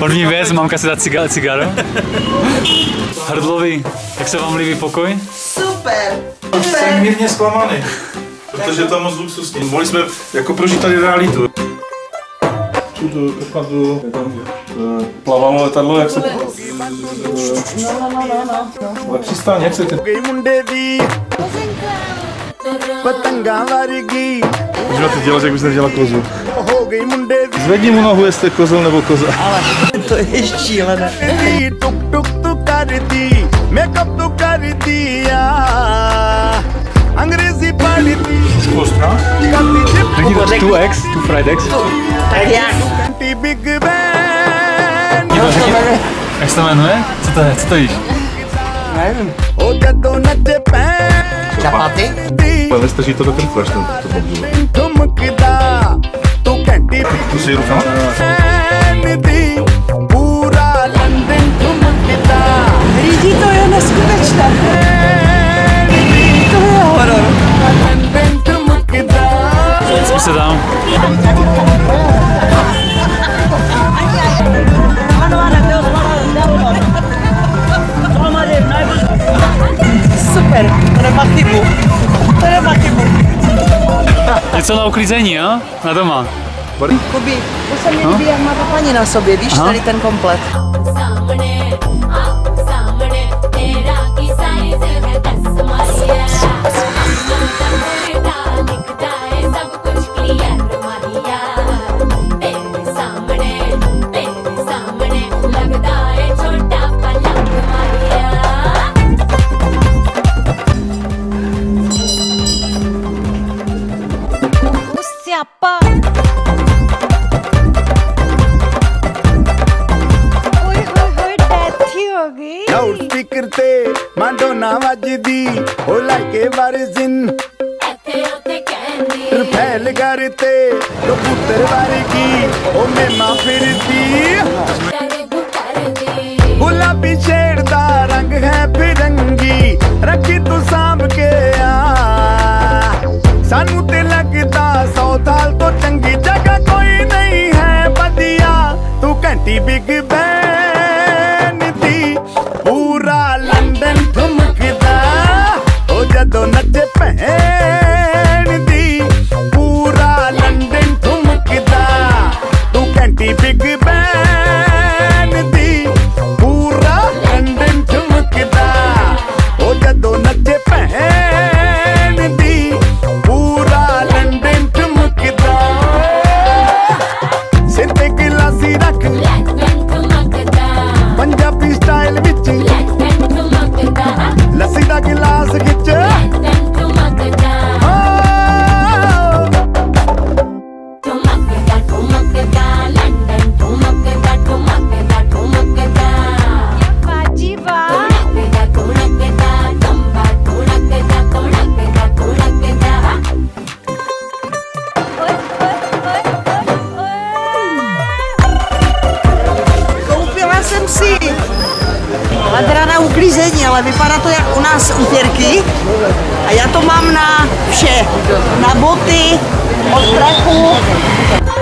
První věc, mamka si dá cigáro. Hrdlovi, jak se vám líbí pokoj? Super! Jsem mírně zklamaný, protože to je moc luxusní. Mohli jsme jako prožít tady realitu. Tu opravdu plavalo letadlo, jak se... Ale přistání, jak se ty... Můžeme to dělat, jak bys nedělala kozu. Zvedni mu nohu, jestli je kozel nebo koza. Ale to je šílené. Zkostra? Řekni to 2x, 2 fried eggs. Tak jak? Jak se to jmenuje? Co to je? Co to jíš? Nevím. Čapaty? Ale nestačí to do krku, až to bombilo. Tu si rukama? Lidi, to je neskutečné. To je horor. Co se dám? Super, to nemá chybu. To nemá chybu. Něco na uklízení, jo? Na doma. Kubi, to se mi líbí, jak má to paní na sobě, víš, tady ten komplet. ਲਾਊਡਸਪੀਕਰ ਤੇ ਮਾਡੋਨਾ ਵੱਜਦੀ ਉਹ ਲਾਈਕੇ ਵਰਜ਼ਿਨ ਇੱਥੇ ਉੱਥੇ ਕਹਿੰਦੀ ਰਫੈਲ ਘਰ ਤੇ ਕਬੂਤਰ ਵਰਗੀ ਉਹ ਮੇਮਾ ਫਿਰਦੀ ਗੁਲਾਬੀ ਸ਼ੇਡ ਦਾ ਰੰਗ ਹੈ ਫਿਰੰਗੀ ਰੱਖੀ ਤੂੰ ਸਾਂਭ ਕੇ ਆ ਸਾਨੂੰ ਤੇ ਲੱਗਦਾ 100 ਸਾਲ ਤੋਂ ਚੰਗੀ ਜਗ੍ਹਾ ਕੋਈ ਨਹੀਂ ਹੈ ਵਧੀਆ ਤੂੰ ਘੰਟੀ ਬਿਗ ਬੈਨ ਦੀ ਪੂਰਾ ਲੰਡਨ ਠੁਮਕਦਾ ਉਹ ਜਦੋਂ ਨੱਚੇ ਭੈਣ ਦੀ ਪੂਰਾ ਲੰਡਨ ਠੁਮਕਦਾ ਤੂੰ ਘੰਟੀ ਬਿਗ ਬੈਨ ਦੀ ਪੂਰਾ ਲੰਡਨ ਠੁਮਕਦਾ ਉਹ ਜਦੋਂ ਨੱਚੇ ਭੈਣ ਦੀ ਪੂਰਾ ਲੰਡਨ ਠੁਮਕਦਾ ਸਿਰ ਤੇ ਗਲਾਸੀ ਰੱਖ ਪੰਜਾਬੀ ਸਟਾਈਲ ਵਿੱਚ ਲੱਸੀ ਦਾ ਗਿਲਾਸ ਖਿੱਚ Koupila jsem si hadra na uklízení, ale vypadá to jak u nás utěrky. A já to mám na vše. Na boty, od traku.